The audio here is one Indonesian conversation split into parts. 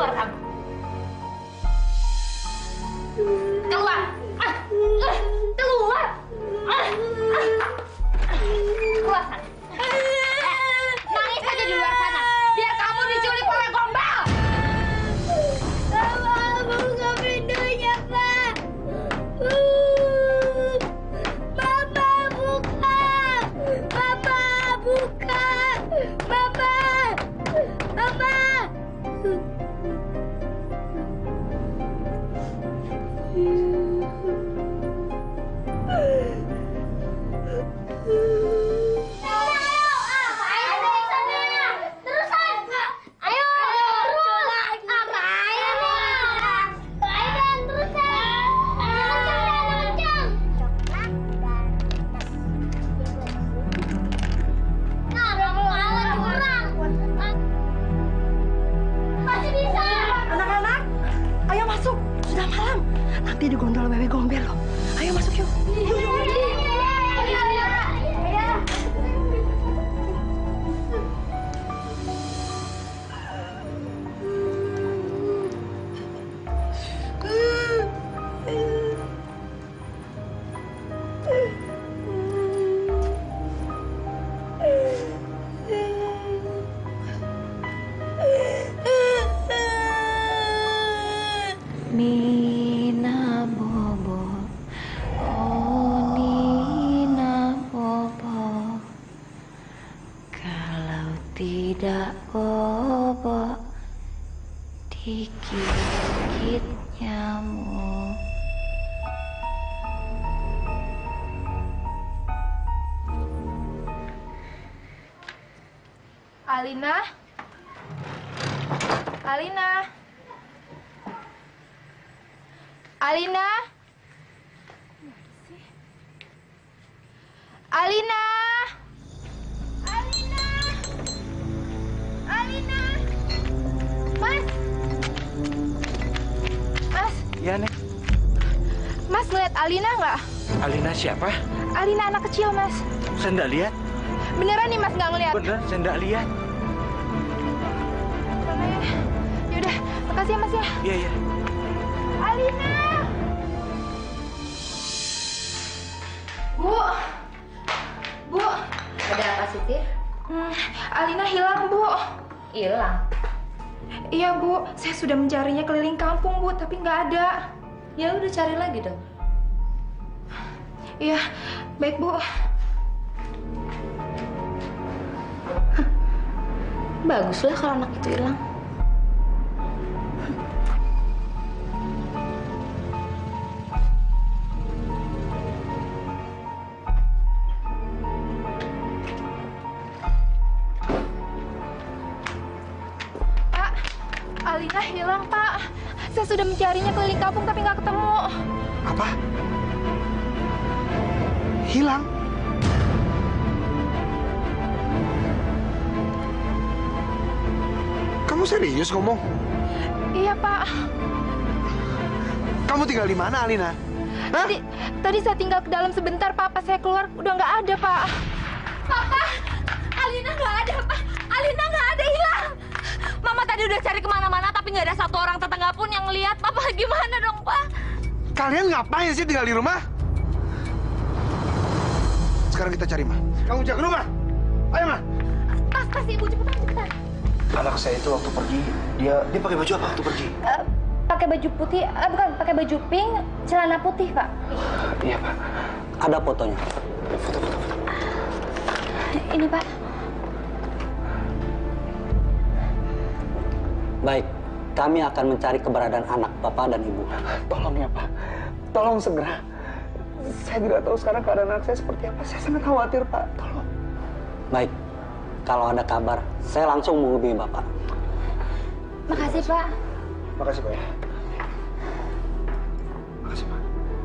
Keluar kamu. Keluar. Keluar. Keluar sana. Nangis aja di luar sana. Biar kamu diculik oleh gombal. Bapak, buka pintunya, Pak. Bapak, buka. Bapak, buka. Bapak. Bapak. Nanti digondol wewe gombel loh. Ayo masuk yuk. Nina Bobo, oh Nina Bobo, kalau tidak Bobo digigit nyamuk. Alina? Alina? Alina? Alina? Alina? Alina? Mas? Mas? Iya, Nek. Mas ngeliat Alina nggak? Alina siapa? Alina anak kecil, Mas. Saya nggak lihat. Beneran nih, Mas nggak ngeliat? Bener, saya nggak lihat. Mana ya? Yaudah, makasih ya, Mas ya. Iya, iya. Alina! Bu! Bu! Ada apa sih, Tir? Alina hilang, Bu. Hilang. Iya, Bu. Saya sudah mencarinya keliling kampung, Bu, tapi nggak ada. Ya udah cari lagi dong. Iya, baik, Bu. Baguslah kalau anak itu hilang. Pak, Alina hilang, Pak. Saya sudah mencarinya keliling kampung tapi nggak ketemu. Apa? Hilang? Kamu serius ngomong? Iya, Pak. Kamu tinggal di mana, Alina? Hah? Tadi saya tinggal ke dalam sebentar, Pak. Pas saya keluar udah nggak ada, Pak. Papa, Alina nggak ada, Pak. Alina nggak ada, hilang. Mama tadi udah cari kemana-mana tapi nggak ada satu orang tetangga pun yang ngeliat. Papa gimana dong, Pak? Kalian ngapain sih tinggal di rumah? Sekarang kita cari, Ma. Kamu jaga rumah. Ayo, Ma. Pas, Ibu, cepetan. Anak saya itu waktu pergi, dia pakai baju apa waktu pergi? Pakai baju putih, bukan, pakai baju pink, celana putih, Pak. Iya, Pak. Ada fotonya. Foto. Ini, Pak. Baik, kami akan mencari keberadaan anak Bapak dan Ibu. Tolong ya, Pak. Tolong segera. Saya tidak tahu sekarang keadaan anak saya seperti apa. Saya sangat khawatir, Pak. Tolong. Baik, kalau ada kabar, saya langsung menghubungi Bapak. Makasih, Pak. Makasih, Pak ya. Makasih, Pak.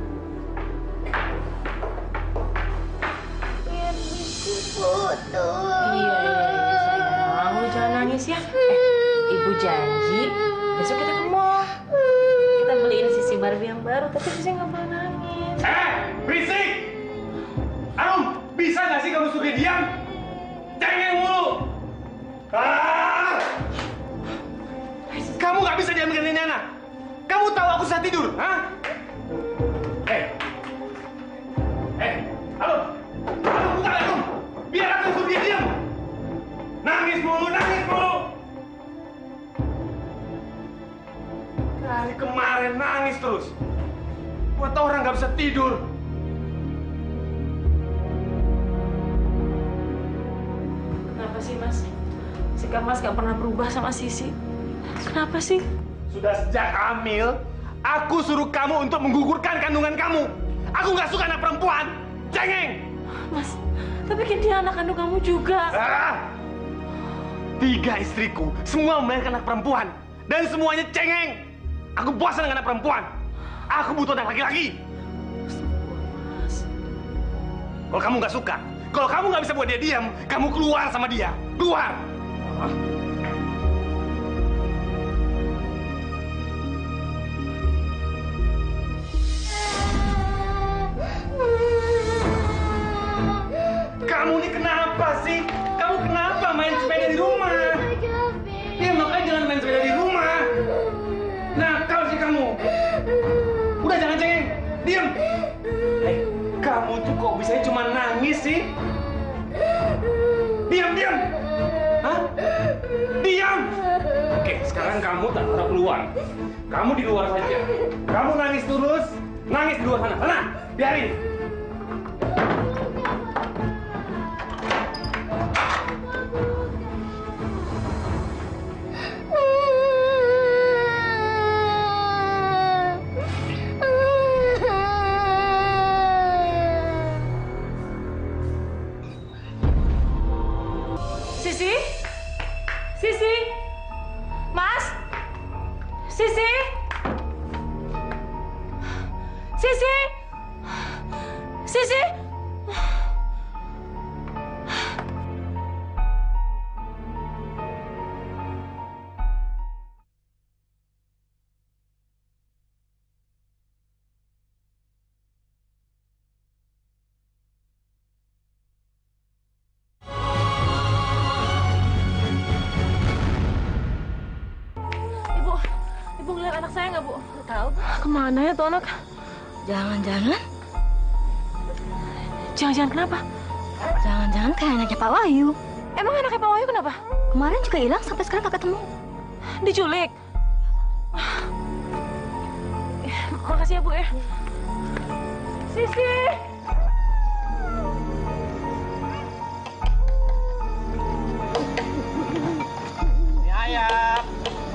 Biar ibu foto. Iya, sayang. Lu jangan nangis ya. Ibu janji besok kita ke mall. Kita beliin Sisi Barbie yang baru, tapi Sisi nggak boleh nangis. Berisik! Arum, bisa nggak sih kamu suruh diam? Cengeng mulu! Kamu nggak bisa tidur, hah? Halo, bukan Arum. Biar aku suruh dia diam. Nangis mulu. Dari kemarin nangis terus. Buat orang nggak bisa tidur. Kenapa sih, Mas? Sikap Mas gak pernah berubah sama Sisi. Kenapa sih? Sudah sejak hamil, aku suruh kamu untuk menggugurkan kandungan kamu. Aku nggak suka anak perempuan. Cengeng! Mas, tapi kan dia anak kandung kamu juga. 3 istriku, semua melahirkan anak perempuan. Dan semuanya cengeng. Aku bosan dengan anak perempuan. Aku butuh anak laki-laki. Kalau kamu nggak suka, kalau kamu nggak bisa buat dia diam, kamu keluar sama dia. Keluar! Kamu ini kenapa sih? Kamu kenapa main sepeda di rumah? Ya makanya jangan main sepeda di rumah. Nakal sih kamu. Udah jangan cengeng. Diam. Kamu tuh kok bisa cuma nangis sih? Diam. Hah? Diam. Oke, sekarang kamu tak harus keluar. Kamu di luar saja. Kamu nangis terus. Nangis di luar sana. Sana, biarin. Sisi! Ibu ngeliat anak saya nggak, Bu? Tahu. Kemana ya tuh anak? Jangan-jangan kenapa? Jangan-jangan kayak anaknya Pak Wahyu. Emang anaknya Pak Wahyu kenapa? Kemarin juga hilang sampai sekarang tak ketemu. Diculik? Makasih ya, Bu ya. Sisi! Ayah.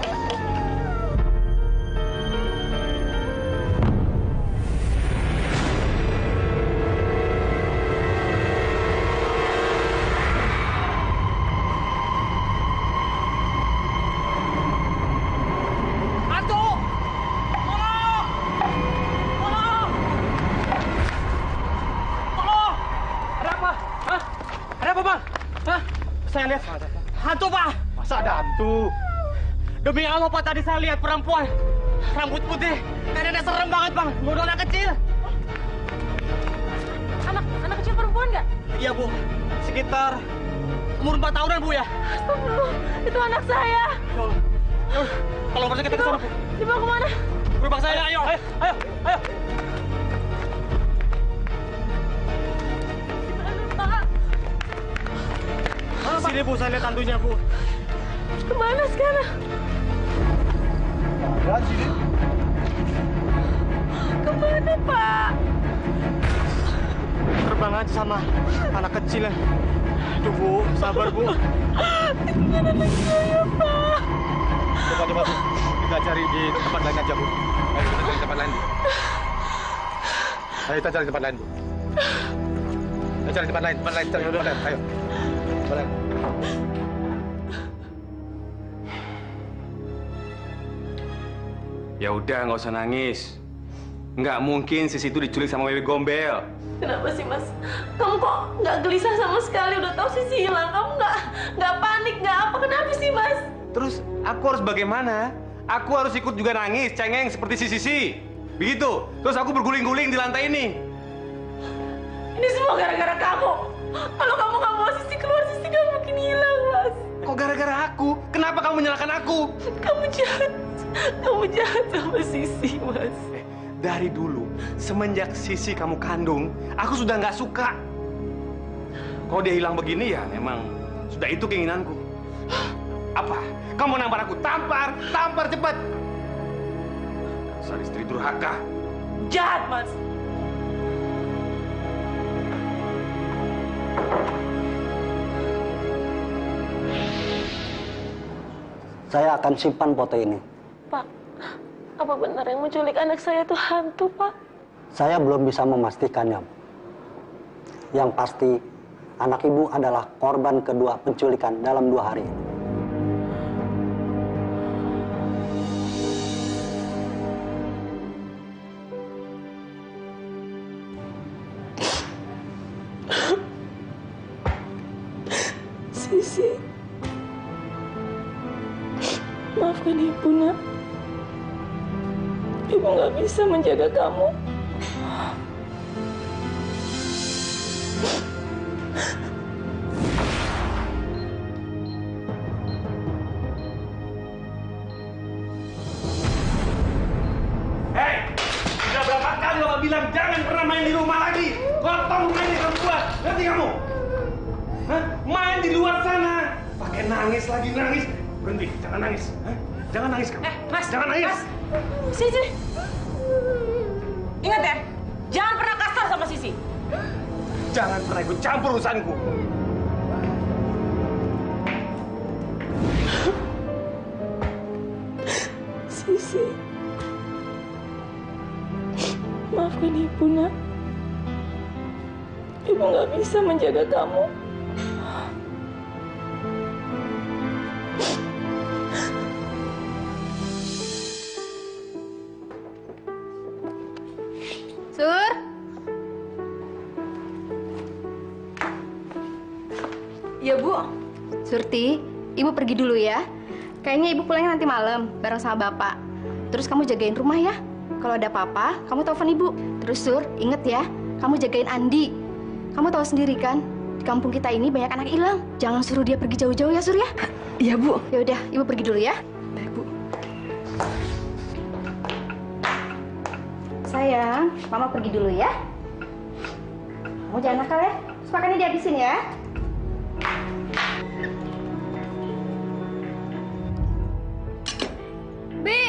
Saya lihat hantu, Pak. Masa ada hantu? Demi Allah, Pak, tadi saya lihat perempuan rambut putih. Kayaknya serem banget, Bang. Ngono anak kecil. Anak kecil perempuan nggak? Iya, Bu. Sekitar umur 4 tahunan, Bu ya. Astagfirullah, itu anak saya. Kalau perlu kita ke sana, Bu. Dibawa kemana? Gerobak saya, ayo. Ayo. Sini, Bu, saya lihat hantunya, Bu. Kemana sekarang? Ada sini. Kemana, Pak? Terbang aja sama anak kecil ya. Aduh, Bu, sabar, Bu. Itu kan anak saya, Pak. Coba, Bu. Kita cari di tempat lain aja, Bu. Ayo, kita cari tempat lain, Bu. Ayo, kita cari tempat lain, Bu. Ayo, cari tempat lain, cari tempat lain. Ayo. Tempat lain. Ya udah, nggak usah nangis. Nggak mungkin Sisi itu diculik sama Wewe Gombel. Kenapa sih, Mas? Kamu kok nggak gelisah sama sekali? Udah tahu Sisi hilang, kamu nggak panik, nggak apa? Kenapa sih, Mas? Terus aku harus bagaimana? Aku harus ikut juga nangis, cengeng seperti si Sisi. Begitu. Terus aku berguling-guling di lantai ini. Ini semua gara-gara kamu. Kalau kamu nggak mau Sisi keluar, Sisi nggak mungkin hilang, Mas. Kok gara-gara aku? Kenapa kamu menyalahkan aku? Kamu jahat. Kamu jahat sama Sisi, Mas. Dari dulu, semenjak Sisi kamu kandung, aku sudah nggak suka. Kalau dia hilang begini ya memang sudah itu keinginanku. Apa? Kamu nampar aku? Tampar! Tampar cepat! Dasar istri durhaka. Jahat, Mas. Saya akan simpan foto ini. Pak, apa benar yang menculik anak saya itu hantu, Pak? Saya belum bisa memastikannya. Yang pasti, anak ibu adalah korban kedua penculikan dalam 2 hari. Sisi, maafkan Ibu, Nak. Ibu nggak bisa menjaga kamu. Hei! Sudah berapa kali Bapak bilang jangan pernah main di rumah lagi. Kotor rumahnya kamu buat. Ngerti kamu? Hah? Main di luar sana. Pakai nangis lagi, nangis. Berhenti, jangan nangis. Hah? Jangan nangis kamu. Mas, jangan nangis. Mas. Sisi. Ingat ya, jangan pernah kasar sama Sisi. Jangan pernah ikut campur urusanku. Sisi. Maafkan Ibu, Nak. Ibu nggak bisa menjaga kamu. Sur. Ya, Bu. Surti, Ibu pergi dulu ya. Kayaknya Ibu pulangnya nanti malam bareng sama Bapak. Terus kamu jagain rumah ya. Kalau ada apa-apa, kamu telepon Ibu. Terus Sur, inget ya, kamu jagain Andi. Kamu tahu sendiri kan, di kampung kita ini banyak anak hilang. Jangan suruh dia pergi jauh-jauh ya, Sur ya. Iya, Bu. Ya udah, Ibu pergi dulu ya. Baik, Bu. Sayang, Mama pergi dulu ya. Kamu jangan nakal ya. Terus makannya dihabisin ya. Bi.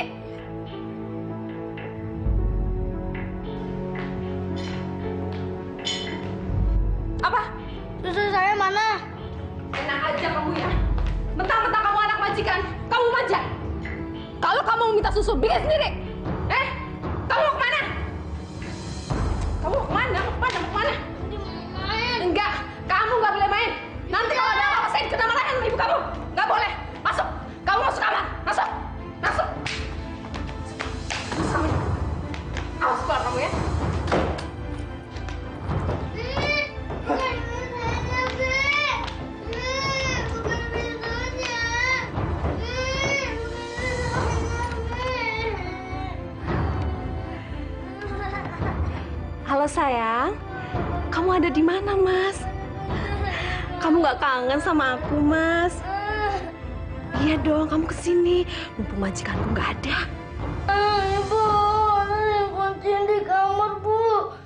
Apa? Susu saya mana? Enak aja kamu ya. Mentang-mentang kamu anak majikan, kamu manja. Kalau kamu mau minta susu, bikin sendiri. Kamu mau kemana? Kamu mau kemana? Mau kemana? Mau kemana? Enggak, kamu nggak boleh main. Nanti kalau ada apa-apa, saya kena marahin sama ibu kamu. Nggak boleh. Masuk. Kamu masuk kamar. Masuk. Masuk. Masuk. Awas keluar kamu ya. Halo sayang, kamu ada di mana, Mas? Kamu nggak kangen sama aku, Mas? Iya dong, kamu kesini. Mumpung majikanku nggak ada. Ibu, ada kunci di kamar, Bu.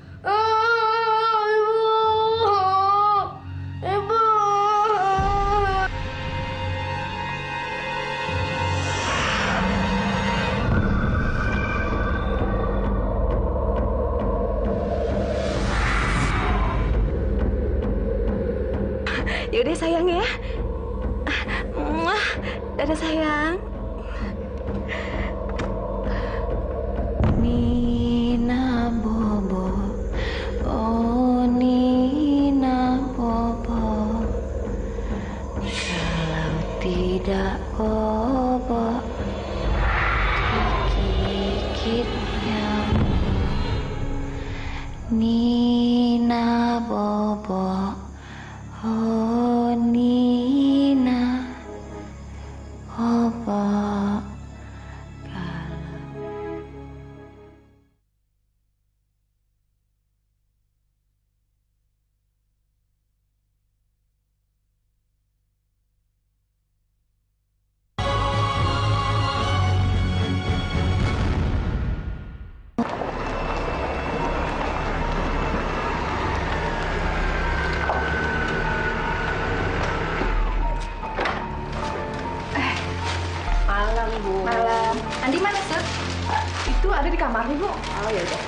Ibu. Yaudah sayang ya. Dadah sayang. Nina Bobo, oh Nina Bobo, kalau tidak Bobo digigit nyamuk. Nina Bobo, oh Nina Bobo. Bu. Malam. Andi mana, Sur? Itu ada di kamar nih, Bu. Oh, ya udah.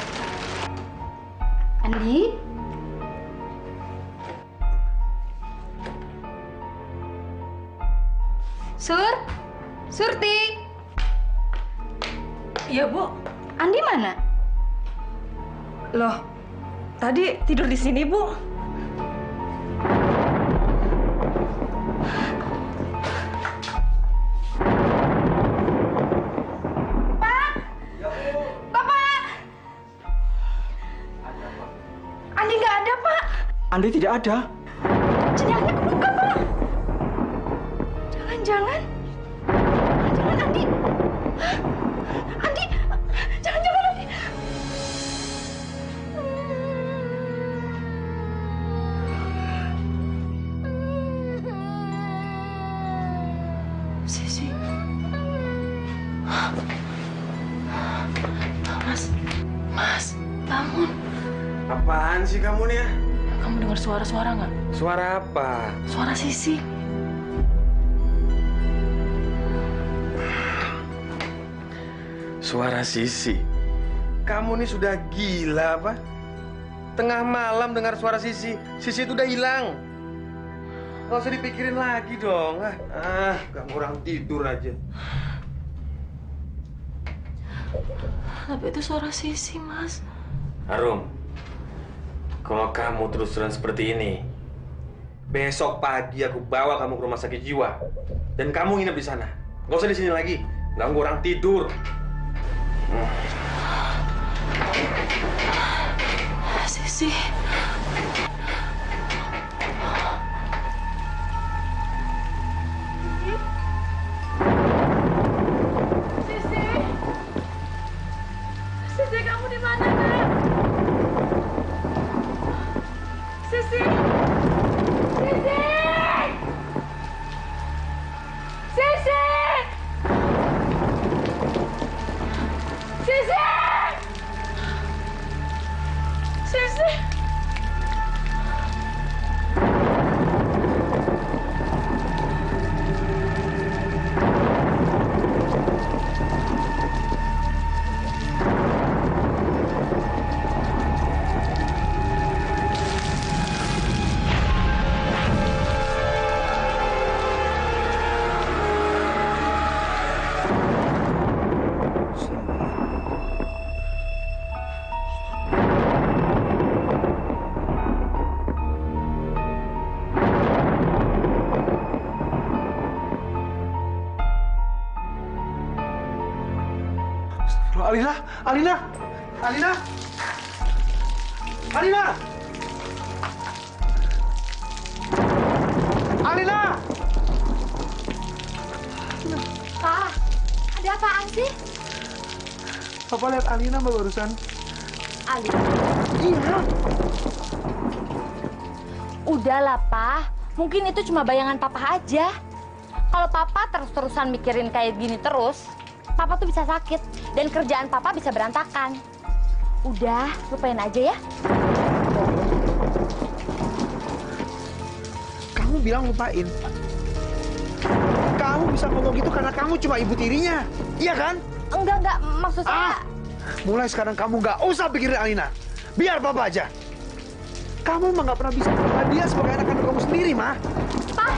Andi? Sur? Surti? Iya, Bu. Andi mana? Loh, tadi tidur di sini, Bu. Andi nggak ada, Pak. Andi tidak ada. Jendelanya kebuka, Pak. Jangan-jangan Andi. Hah? Andi, jangan-jangan Andi. Sisi. Mas, bangun. Apaan sih kamu nih ya? Kamu dengar suara-suara nggak? Suara apa? Suara Sisi. Suara Sisi? Kamu nih sudah gila apa? Tengah malam dengar suara Sisi. Sisi itu udah hilang. Gak usah dipikirin lagi dong. Kamu orang tidur aja. Tapi itu suara Sisi, Mas. Harum, kalau kamu terus-terusan seperti ini, besok pagi aku bawa kamu ke rumah sakit jiwa dan kamu nginep di sana. Gak usah di sini lagi, ganggu orang tidur. Sisi. Sisi, kamu di mana, Nak? Sisi! Sisi! Sisi! Sisi! Sisi! Alina! Alina! Alina! Alina! Alina! Pak, ada apaan sih? Papa lihat Alina mbak barusan. Alina? Iya. Udahlah, Pak. Mungkin itu cuma bayangan Papa aja. Kalau Papa terus-terusan mikirin kayak gini terus, Papa tuh bisa sakit dan kerjaan Papa bisa berantakan. Udah, lupain aja ya. Kamu bilang lupain. Kamu bisa ngomong gitu karena kamu cuma ibu tirinya. Iya kan? Enggak. Maksud saya... Mulai sekarang kamu nggak usah pikirin Alina. Biar Papa aja. Kamu emang nggak pernah bisa menganggap dia sebagai anak kandung kamu sendiri, Ma. Pak!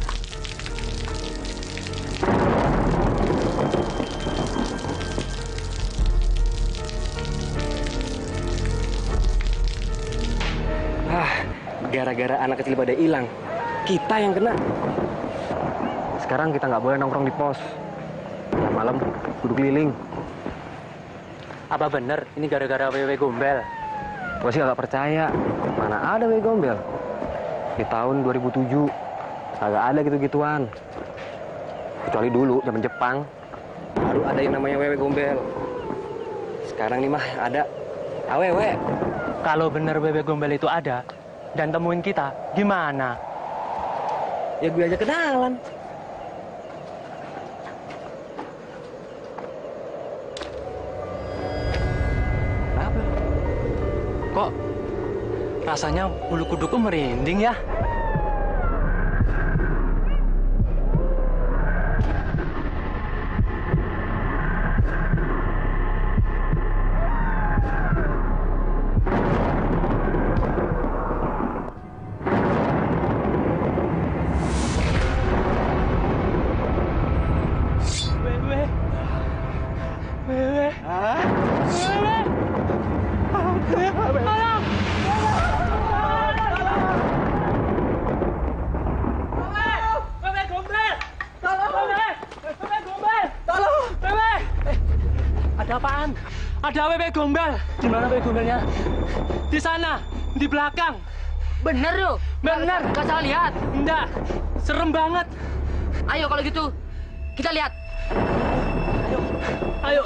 Gara-gara anak kecil pada hilang, kita yang kena. Sekarang kita nggak boleh nongkrong di pos. Tiap malam duduk keliling. Apa bener ini gara-gara wewe gombel? Gua sih nggak percaya. Mana ada wewe gombel? Di tahun 2007 kagak ada gitu-gituan. Kecuali dulu zaman Jepang baru ada yang namanya wewe gombel. Sekarang nih mah ada awewe. Kalau bener wewe gombel itu ada dan temuin kita, gimana? Ya gue aja kenalan. Kenapa? Kok rasanya bulu kuduku merinding ya? Jang, ada wewe gombal. Di mana wewe gombalnya? Di sana, di belakang. Bener lu? Bener. Gak salah lihat? Enggak, serem banget. Ayo kalau gitu, kita lihat. Ayo.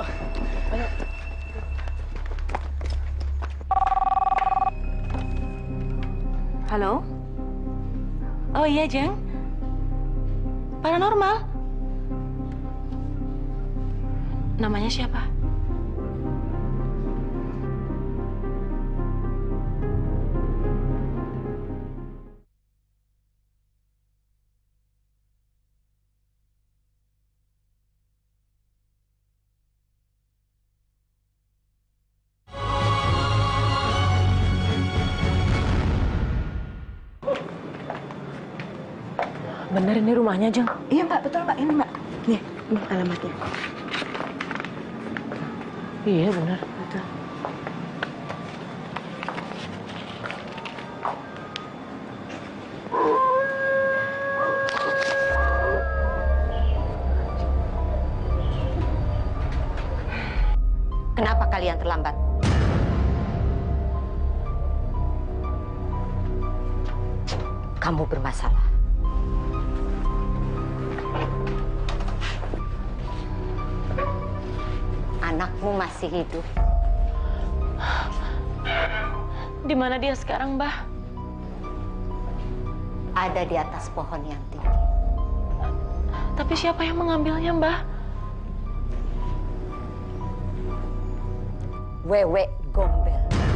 Halo? Oh iya, Jeng. Paranormal? Namanya siapa? Bener ini rumahnya, Jeng? Iya Mbak, betul Mbak. Ini Mbak. Nih, ini alamatnya. Iya, bener. Betul. Kenapa kalian terlambat? Kamu bermasalah. Anakmu masih hidup. Di mana dia sekarang, Mbah? Ada di atas pohon yang tinggi. Tapi siapa yang mengambilnya, Mbah? Wewe Gombel.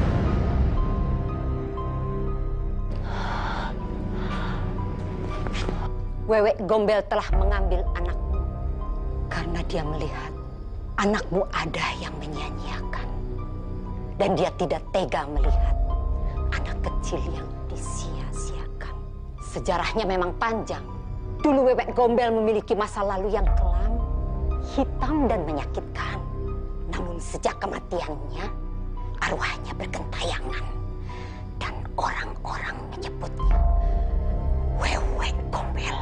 Wewe Gombel telah mengambil anakmu karena dia melihat anakmu ada yang menyia-nyiakan. Dan dia tidak tega melihat anak kecil yang disia-siakan. Sejarahnya memang panjang. Dulu Wewe Gombel memiliki masa lalu yang kelam, hitam dan menyakitkan. Namun sejak kematiannya, arwahnya bergentayangan. Dan orang-orang menyebutnya Wewe Gombel.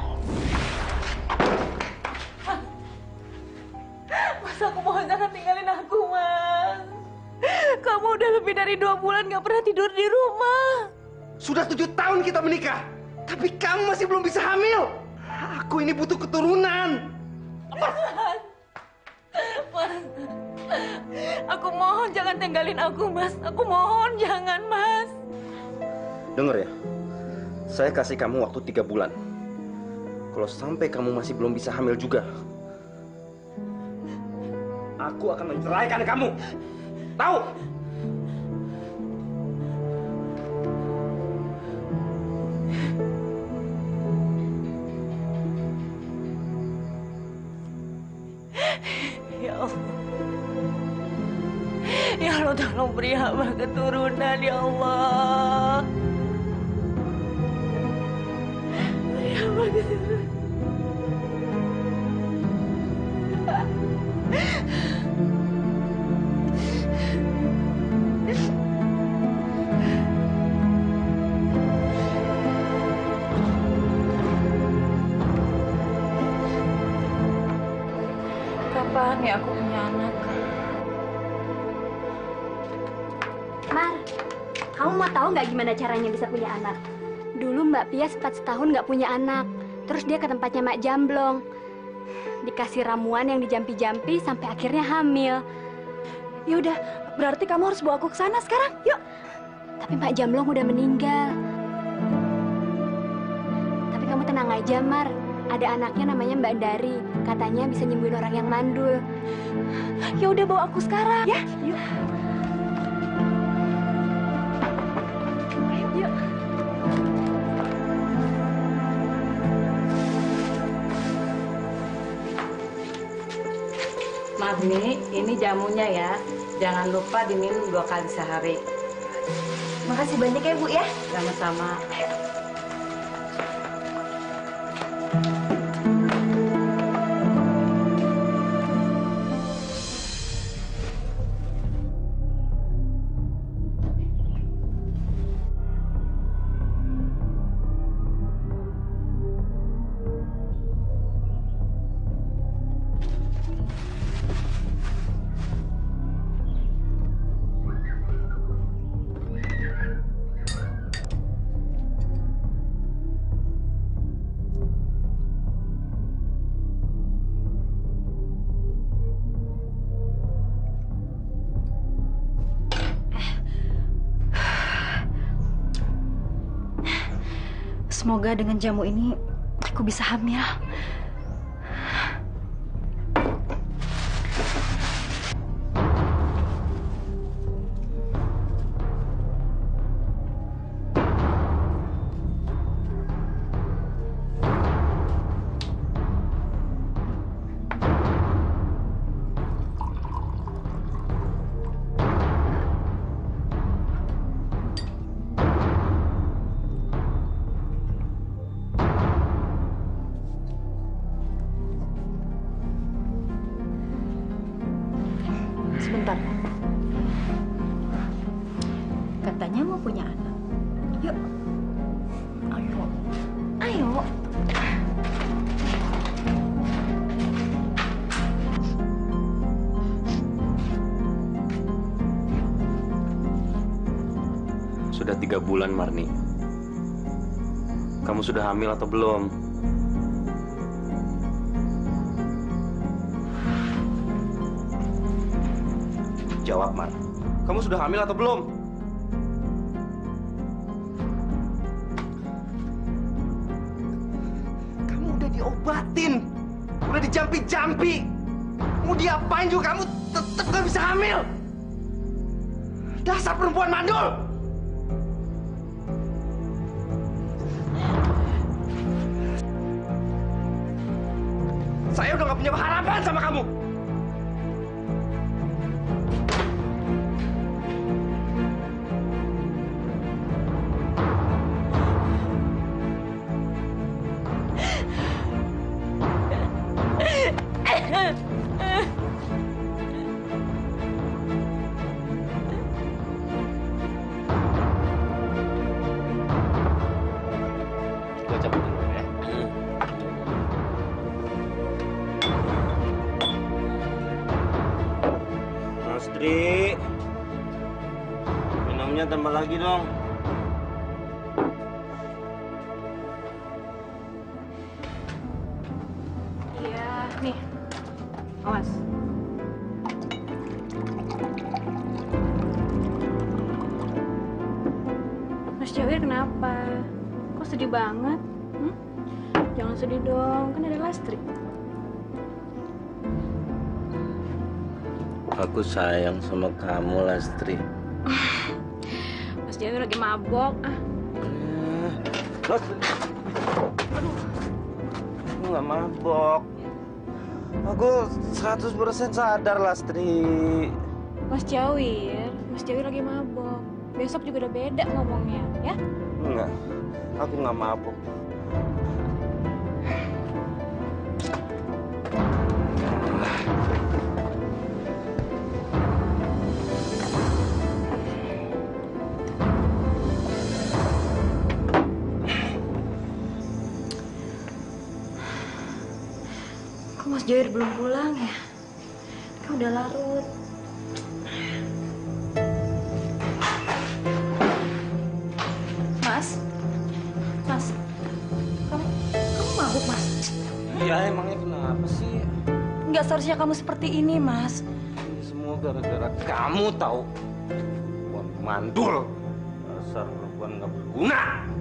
Mas, aku mohon jangan tinggalin aku, Mas. Kamu udah lebih dari 2 bulan gak pernah tidur di rumah. Sudah 7 tahun kita menikah, tapi kamu masih belum bisa hamil. Aku ini butuh keturunan. Mas, aku mohon jangan tinggalin aku, Mas. Aku mohon jangan, Mas. Dengar ya, saya kasih kamu waktu 3 bulan. Kalau sampai kamu masih belum bisa hamil juga, aku akan menceraikan kamu. Tahu? Ya Allah. Ya Allah, tolong beri hamba keturunan, ya Allah. Beri hamba keturunan. Kapan ya aku punya anak? Mar, kamu mau tahu nggak gimana caranya bisa punya anak? Dulu Mbak Pia sempat setahun nggak punya anak. Terus dia ke tempatnya Mak Jamblong. Dikasih ramuan yang dijampi-jampi sampai akhirnya hamil. Yaudah, berarti kamu harus bawa aku ke sana sekarang. Yuk. Tapi Mak Jamblong udah meninggal. Tapi kamu tenang aja, Mar. Ada anaknya namanya Mbak Dari. Katanya bisa nyembuhin orang yang mandul. Ya udah, bawa aku sekarang. Ya, yuk. Yuk. Magni, ini jamunya ya. Jangan lupa diminum 2 kali sehari. Makasih banyak ya, Bu ya. Sama-sama. Semoga dengan jamu ini aku bisa hamil. Sebentar. Katanya mau punya anak. Yuk. Ayo. Ayo. Sudah 3 bulan, Marni. Kamu sudah hamil atau belum? Jawab, Mar. Kamu sudah hamil atau belum? Kamu udah diobatin. Udah dijampi-jampi. Mau diapain juga kamu tetap gak bisa hamil. Dasar perempuan mandul. Saya udah gak punya harapan sama kamu. Gue cabut dulu ya. Astri, minumnya tambah lagi dong. Iya, nih. Awas. Mas Jawir kenapa? Kok sedih banget? Jangan sedih dong, kan ada Lastri. Aku sayang sama kamu, Lastri. Mas Jawir lagi mabok. Lastri. Aku nggak mabok. Aku 100% sadar, Lastri. Mas Jawir lagi mabok. Besok juga udah beda ngomongnya, ya? Enggak, aku nggak mabok. Kok Mas Jawir belum pulang ya? Kan udah larut. Mas, kamu mabuk, Mas? Iya, emangnya kenapa sih? Nggak seharusnya kamu seperti ini, Mas. Ini semua gara-gara kamu tahu. Perempuan mandul. Dasar perempuan nggak berguna.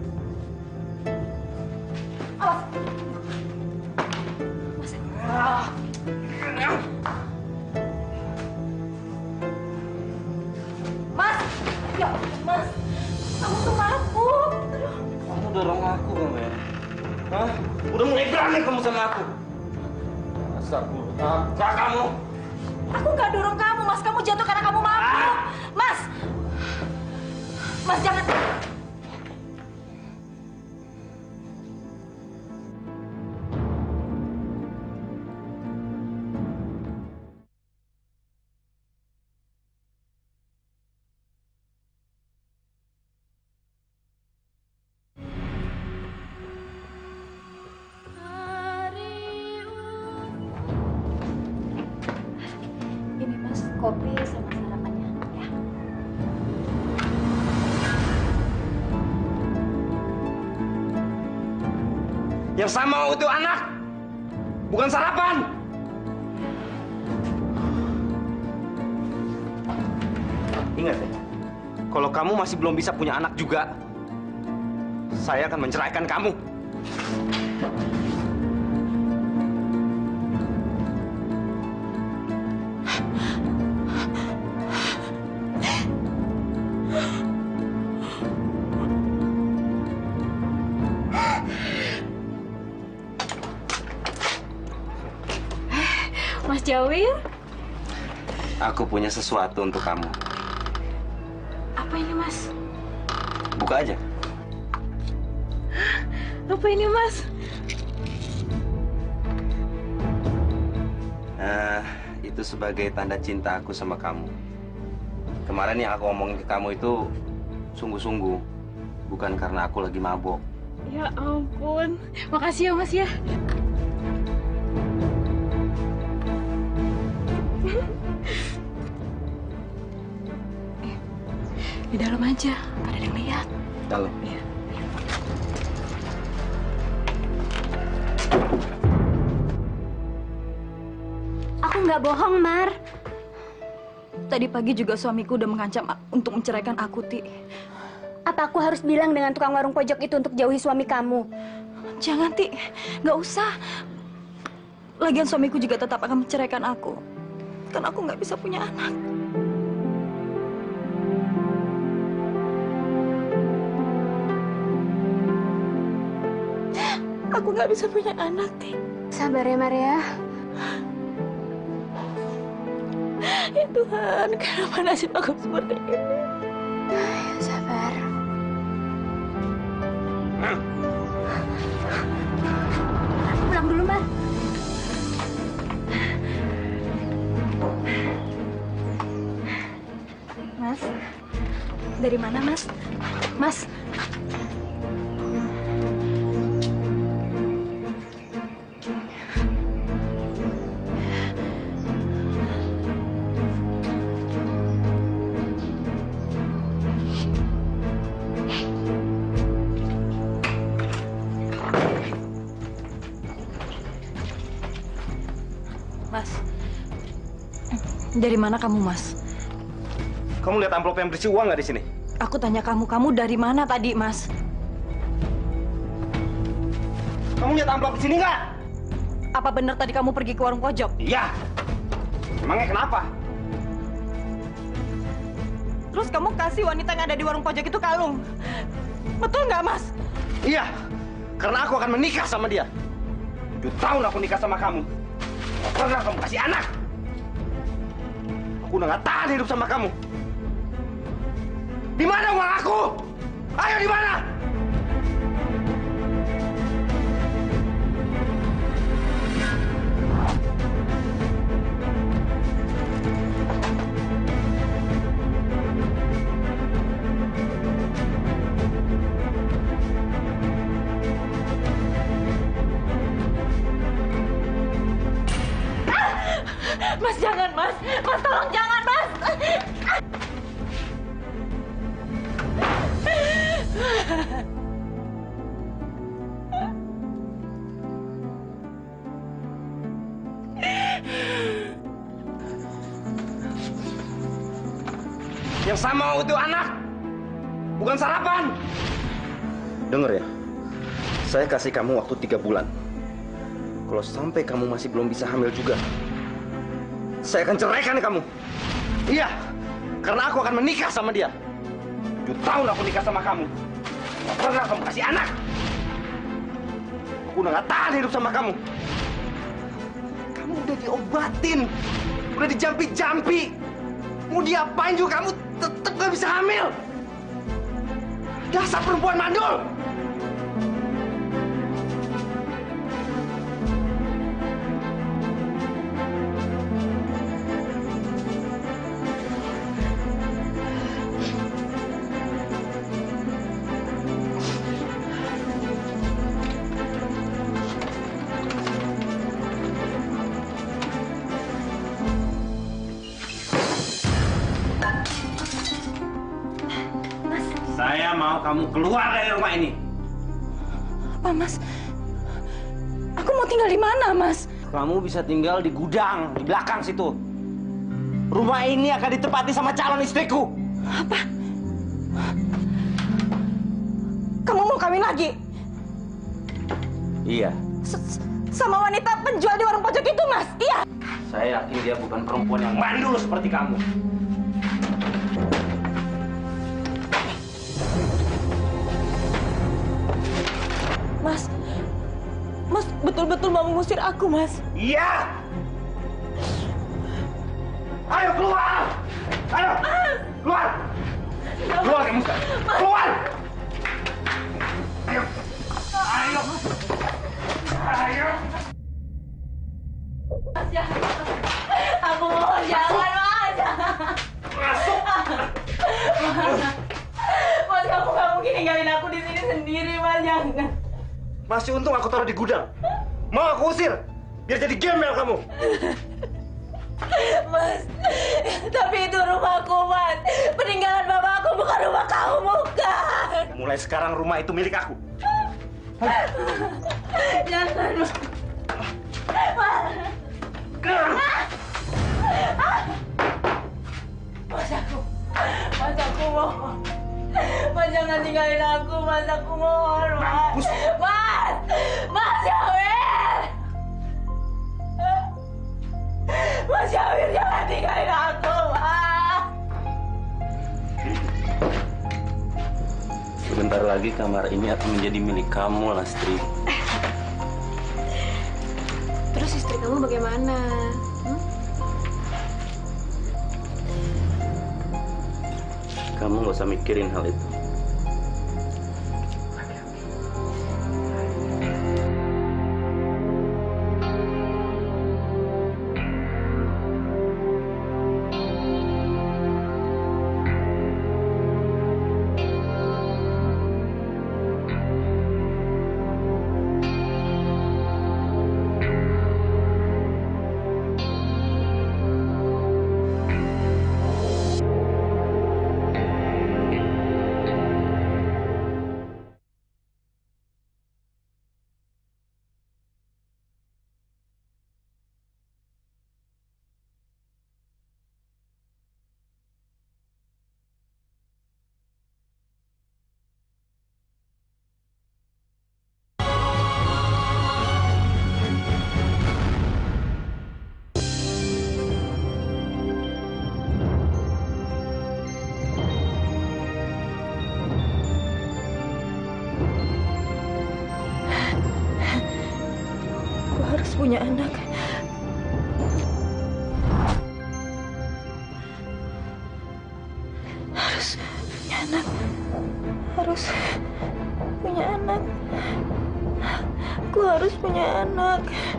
Awas. Mas, ya Mas, kamu tuh mabuk. Kamu dorong aku, kamu ya? Hah? Udah mulai berani kamu sama aku. Dasar durhaka kamu. Aku nggak dorong kamu, Mas. Kamu jatuh karena kamu mabuk. Mas, Mas jangan. Ini Mas, kopi sama sarapannya. Ya. Yang sama itu anak, bukan sarapan. Ingat ya, kalau kamu masih belum bisa punya anak juga, saya akan menceraikan kamu. Mas Jawir, Aku punya sesuatu untuk kamu. apa ini Mas? Buka aja. Apa ini Mas? Itu sebagai tanda cinta aku sama kamu. Kemarin yang aku omongin ke kamu itu sungguh-sungguh, bukan karena aku lagi mabok. Ya ampun, makasih ya Mas ya. Di dalam aja, pada ada yang lihat. Dalam. Iya. Aku nggak bohong, Mar. Tadi pagi juga suamiku udah mengancam untuk menceraikan aku, Ti. Apa aku harus bilang dengan tukang warung pojok itu untuk jauhi suami kamu? Jangan, Ti. Nggak usah. Lagian suamiku juga tetap akan menceraikan aku. Karena aku nggak bisa punya anak. Aku nggak bisa punya anak, Ti. Sabar ya, Maria. Ya Tuhan, kenapa nasib aku seperti ini? Sabar. Pulang dulu, Mbak. Mas, dari mana, Mas? Mas. Mas, dari mana kamu, Mas? Kamu lihat amplop yang berisi uang nggak di sini? Aku tanya kamu dari mana tadi, Mas? Kamu lihat amplop di sini nggak? Apa benar tadi kamu pergi ke warung pojok? Iya. Emangnya kenapa? Terus kamu kasih wanita yang ada di warung pojok itu kalung? Betul nggak, Mas? Iya. Karena aku akan menikah sama dia. 7 tahun aku nikah sama kamu. Nggak pernah kamu kasih anak. Aku udah nggak tahan hidup sama kamu. Di mana uang aku? Ayo di mana? Mas jangan, Mas. Mas tolong jangan, Mas. Yang sama itu anak, bukan sarapan. Dengar ya, saya kasih kamu waktu 3 bulan. Kalau sampai kamu masih belum bisa hamil juga, saya akan ceraikan kamu. Iya, karena aku akan menikah sama dia. 7 tahun aku nikah sama kamu. Gak pernah kamu kasih anak. Aku udah gak tahan hidup sama kamu. Kamu udah diobatin, udah dijampi-jampi. Mau diapain juga kamu tetap gak bisa hamil. Dasar perempuan mandul. Saya mau kamu keluar dari rumah ini. Apa, Mas? Aku mau tinggal di mana, Mas? Kamu bisa tinggal di gudang, di belakang situ. Rumah ini akan ditempati sama calon istriku. Apa? Kamu mau kawin lagi? Iya. Sama wanita penjual di warung pojok itu, Mas? Iya. Saya yakin dia bukan perempuan yang mandul seperti kamu. Mas betul-betul mau mengusir aku, Mas? Iya. Ayo keluar. Ayo. Keluar. Keluar kamu sekarang. Keluar. Ayo. Ayo. Ayo. Mas, jangan. Aku mohon jangan, Mas. Masuk. Mas, kamu nggak mungkin ninggalin aku di sini sendiri, Mas. Jangan. Masih untung aku taruh di gudang. Mau aku usir? Biar jadi gembel kamu. Mas, tapi itu rumahku, Mas. Peninggalan bapakku, bukan rumah kamu, bukan. Mulai sekarang rumah itu milik aku. Jangan, Mas. Mas, aku mohon. Mas, jangan tinggalin aku, Mas. Aku mohon, Mas. Mas Syawir! Mas Syawir, jangan tinggalin aku, Mas. Sebentar lagi kamar ini akan menjadi milik kamu, Lastri. Terus istri kamu bagaimana? Kamu nggak usah mikirin hal itu. Punya anak. Harus punya anak. Harus punya anak. Aku harus punya anak.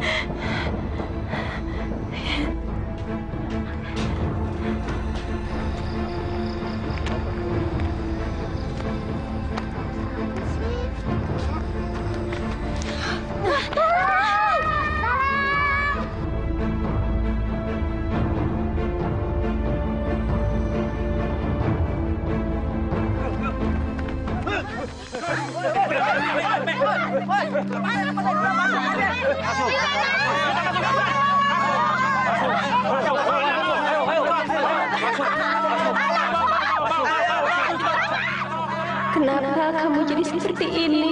Kenapa kamu jadi seperti ini?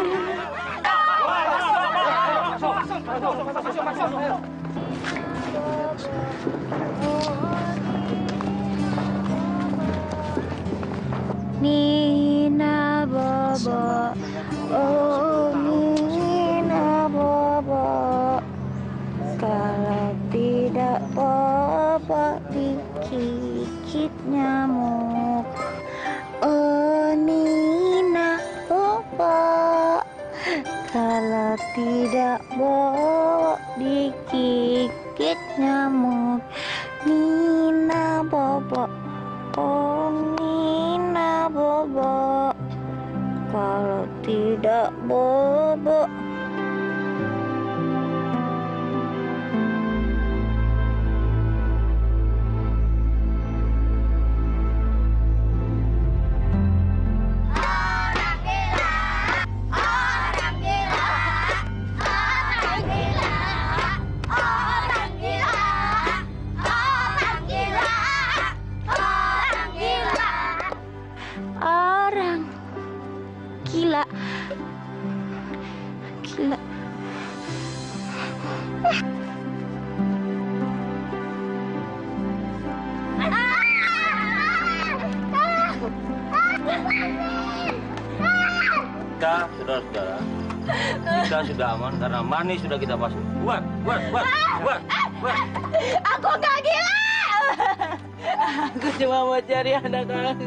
Nina Bobo, oh Nina Bobo, kalau tidak Bobo dikikit nyamuk. Oh Nina Bobo, kalau tidak Bobo dikikit nyamuk. Nina Bobo, oh Nina Bobo, kalau tidak Bobo. Orang gila Kita sudah aman karena Mani sudah kita pasung. Buat. Aku nggak gila. Aku cuma mau cari anak aku.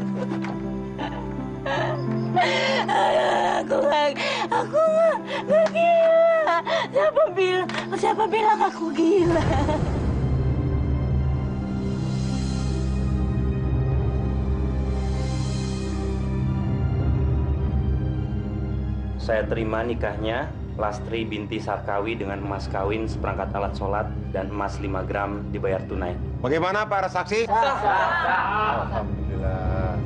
Aku nggak gila. Siapa bilang aku gila? Saya terima nikahnya Lastri binti Sarkawi dengan emas kawin seperangkat alat sholat dan emas 5 gram dibayar tunai. Bagaimana para saksi? Alhamdulillah.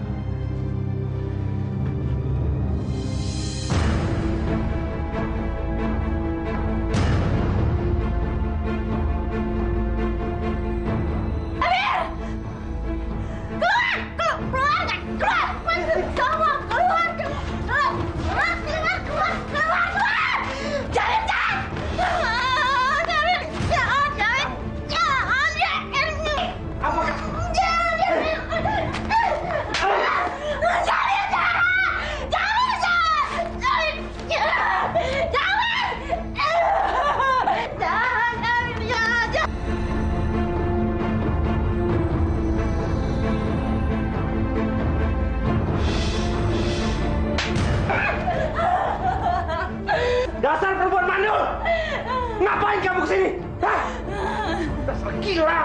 Dasar perempuan mandul! Ngapain kamu kesini? Hah? Dasar gila!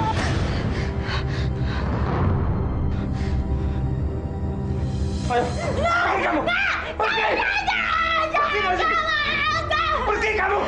Ayo, pergi kamu! Pergi! Pergi dari sini! Pergi kamu!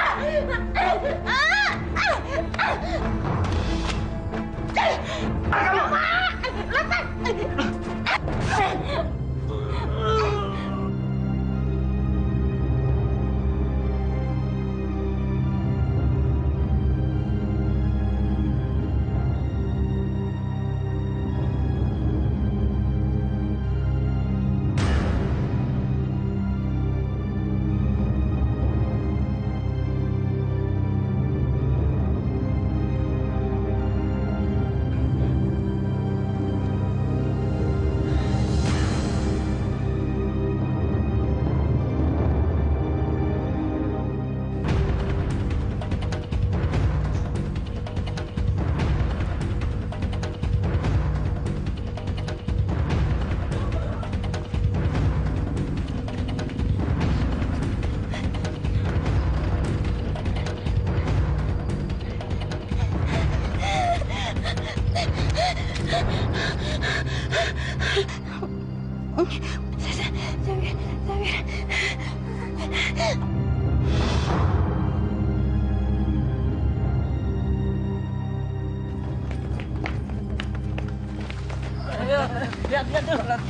Lihat dulu.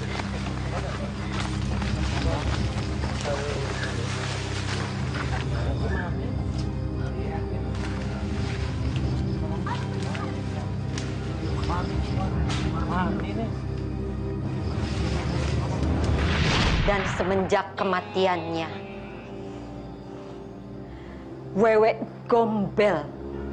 Dan semenjak kematiannya, Wewe Gombel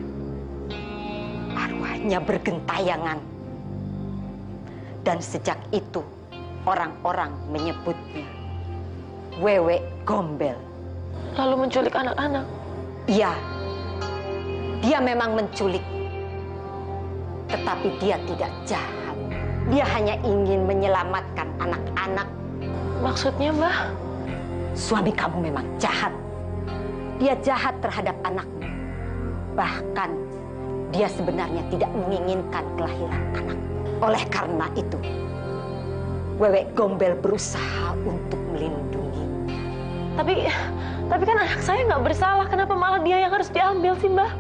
arwahnya bergentayangan. Dan sejak itu orang-orang menyebutnya Wewe Gombel. Lalu menculik anak-anak? Iya, dia memang menculik. Tetapi dia tidak jahat. Dia hanya ingin menyelamatkan anak-anak. Maksudnya, Mbak? Suami kamu memang jahat. Dia jahat terhadap anakmu. Bahkan dia sebenarnya tidak menginginkan kelahiran anak. Oleh karena itu, Wewe Gombel berusaha untuk melindunginya. Tapi kan anak saya nggak bersalah. Kenapa malah dia yang harus diambil sih, Mbak?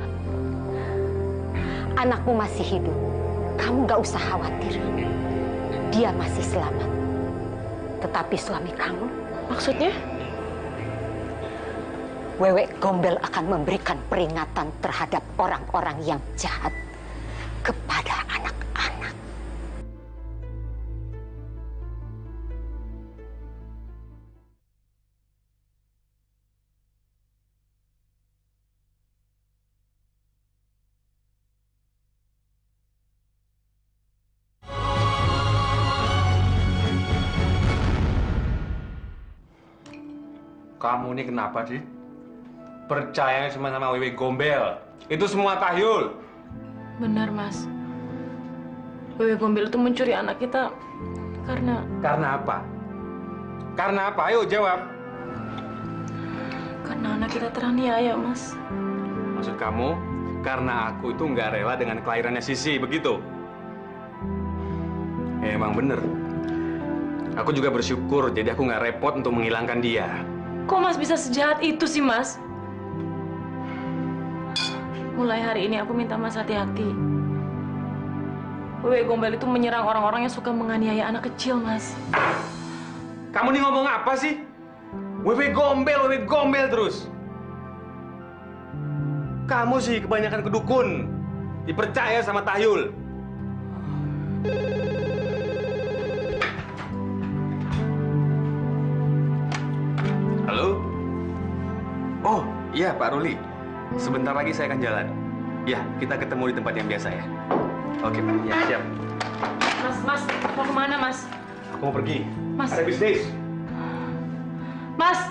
Anakmu masih hidup. Kamu nggak usah khawatir. Dia masih selamat. Tetapi suami kamu... Maksudnya? Wewe Gombel akan memberikan peringatan terhadap orang-orang yang jahat kepada anak-anak. Kamu ini kenapa sih? Percaya cuma sama Wewe Gombel. Itu semua tahyul. Benar, Mas. Wewe Gombel itu mencuri anak kita karena... Karena apa? Karena apa? Ayo jawab. Karena anak kita teraniaya, Mas. Maksud kamu, karena aku itu nggak rela dengan kelahirannya Sisi, begitu? Emang bener. Aku juga bersyukur, jadi aku nggak repot untuk menghilangkan dia. Kok Mas bisa sejahat itu sih, Mas? Mulai hari ini aku minta Mas hati-hati. Wewe Gombel itu menyerang orang-orang yang suka menganiaya anak kecil, Mas. Kamu nih ngomong apa sih? Wewe Gombel terus. Kamu sih kebanyakan kedukun. Dipercaya sama tahyul. Halo? Oh, iya Pak Ruli. Sebentar lagi saya akan jalan. Ya, kita ketemu di tempat yang biasa ya. Oke, Pak. Ya, siap. Mas, mau kemana, Mas? Aku mau pergi. Mas. Ada bisnis. Mas!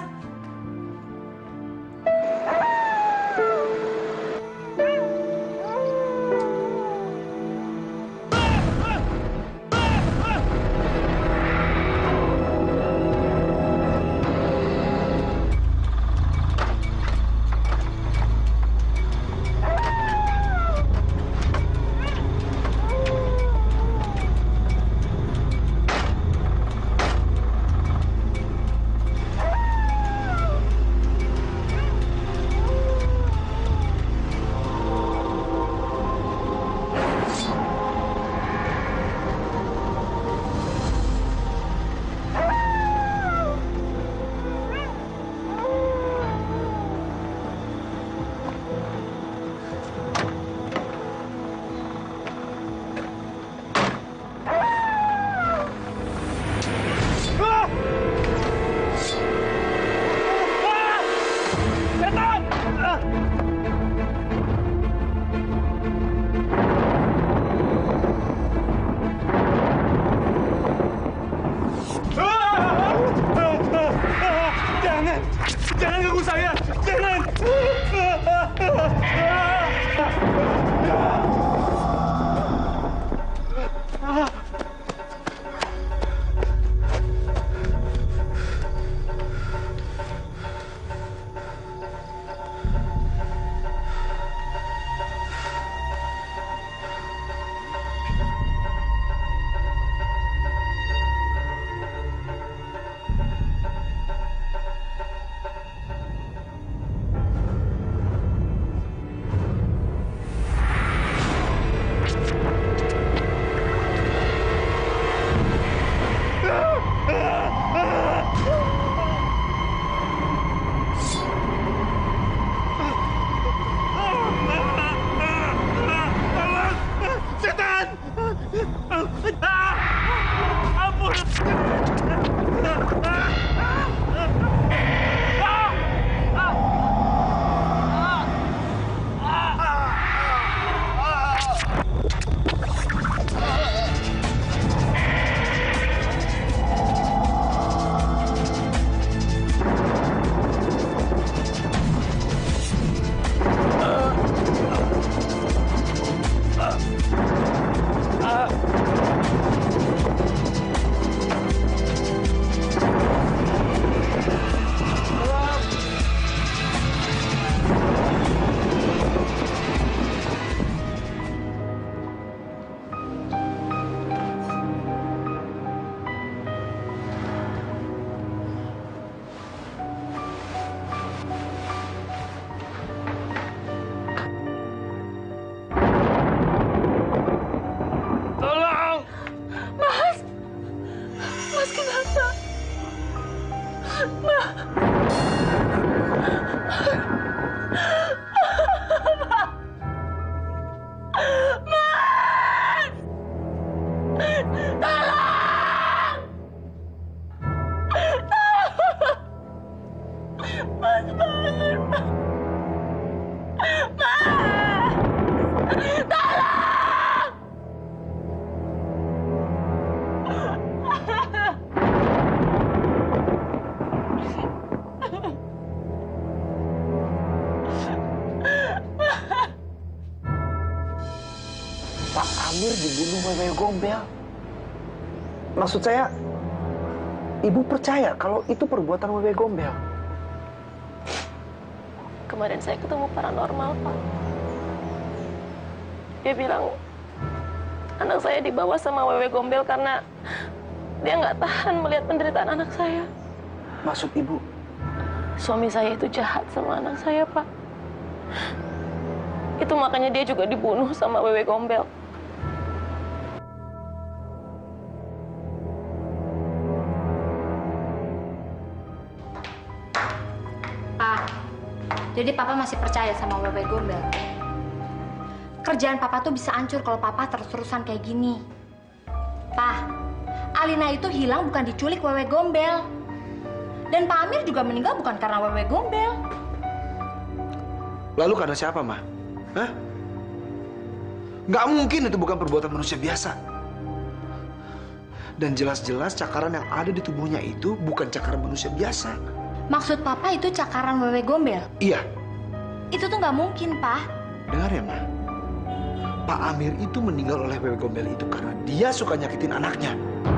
Amir dibunuh wewe gombel. Maksud saya, ibu percaya kalau itu perbuatan wewe gombel? Kemarin saya ketemu paranormal, Pak. Dia bilang anak saya dibawa sama wewe gombel karena dia nggak tahan melihat penderitaan anak saya. Maksud ibu? Suami saya itu jahat sama anak saya, Pak. Itu makanya dia juga dibunuh sama wewe gombel. Pak, jadi Papa masih percaya sama wewe gombel? Kerjaan Papa tuh bisa hancur kalau Papa terus-terusan kayak gini. Pak, Alina itu hilang bukan diculik wewe gombel. Dan Pak Amir juga meninggal bukan karena wewe gombel. Lalu karena siapa, Ma? Hah? Nggak mungkin itu bukan perbuatan manusia biasa. Dan jelas-jelas cakaran yang ada di tubuhnya itu bukan cakaran manusia biasa. Maksud Papa itu cakaran wewe gombel? Iya. Itu tuh nggak mungkin, Pak. Dengar ya, Ma. Pak Amir itu meninggal oleh wewe gombel itu karena dia suka nyakitin anaknya.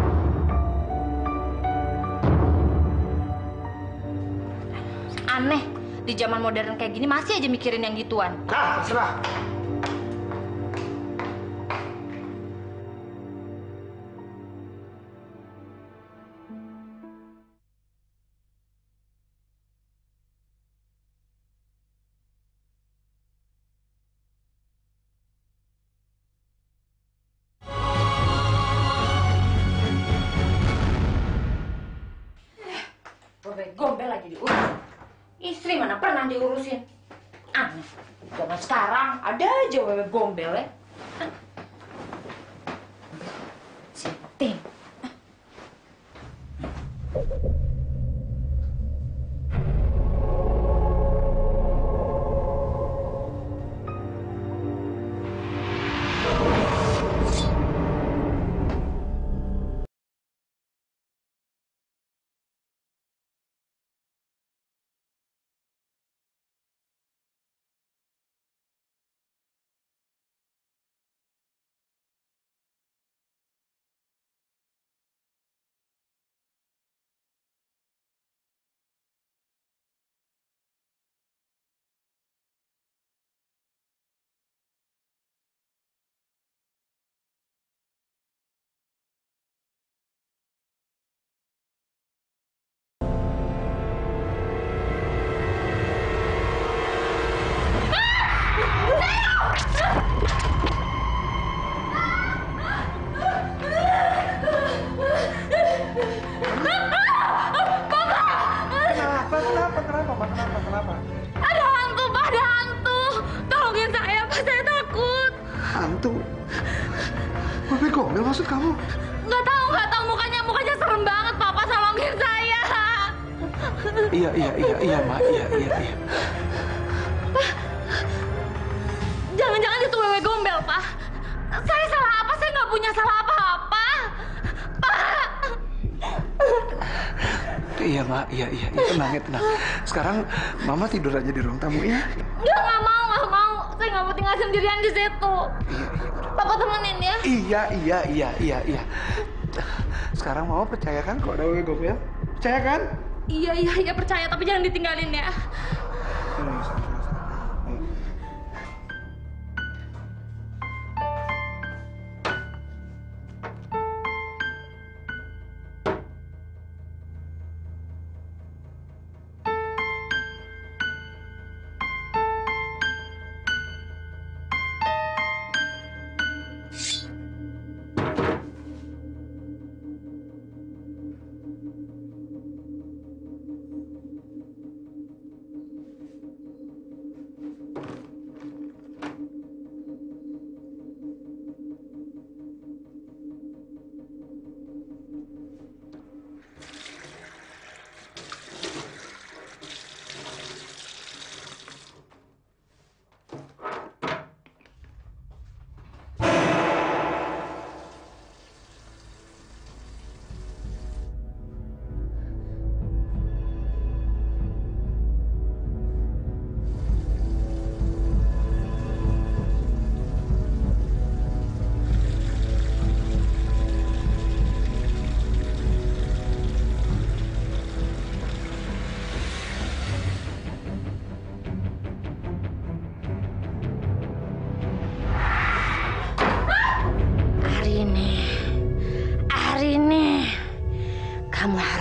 Aneh, di zaman modern kayak gini masih aja mikirin yang gituan. Terserah. Wewe gombel lagi diurus. Istri mana pernah diurusin. Aneh, zaman sekarang ada aja wewe gombel ya. Sinting. Kenapa? Ada hantu, Pak, ada hantu. Tolongin saya, Pak, saya takut. Hantu? Wewe gombel maksud kamu? Nggak tahu mukanya serem banget, Papa, tolongin saya. Iya, Ma, iya. Jangan-jangan itu wewe gombel, Pak. Saya salah apa? Saya nggak punya salah apa-apa. Pak. Iya, Ma, iya. Tenang. Sekarang Mama tidur aja di ruang tamu ya. Nggak mau. Saya nggak mau tinggal sendirian di situ. Iya. Papa temenin ya. Iya. Sekarang Mama percaya kan kalau ada wewe gombel? Percaya kan? Iya, percaya, tapi jangan ditinggalin ya.